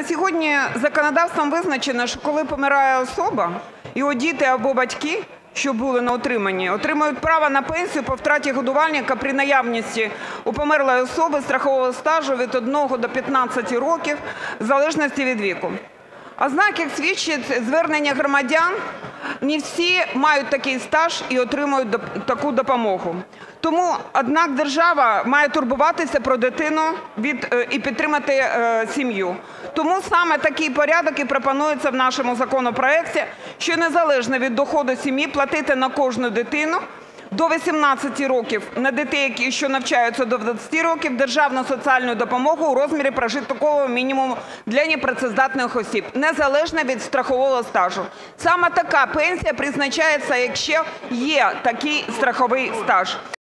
На сьогодні законодавством визначено, що коли помирає особа, його діти або батьки, що були на утриманні, отримують право на пенсію по втраті годувальника при наявності у померлої особи страхового стажу від 1 до 15 років в залежності від віку. Однак, як свідчить звернення громадян, не всі мають такий стаж і отримують таку допомогу. Однак держава має турбуватися про дитину і підтримати сім'ю. Тому саме такий порядок і пропонується в нашому законопроекті, що незалежно від доходу сім'ї платити на кожну дитину до 18 років, на дітей, що навчаються до 20 років, державну соціальну допомогу у розмірі прожиткового мінімуму для непрацездатних осіб, незалежно від страхового стажу. Саме така пенсія призначається, якщо є такий страховий стаж.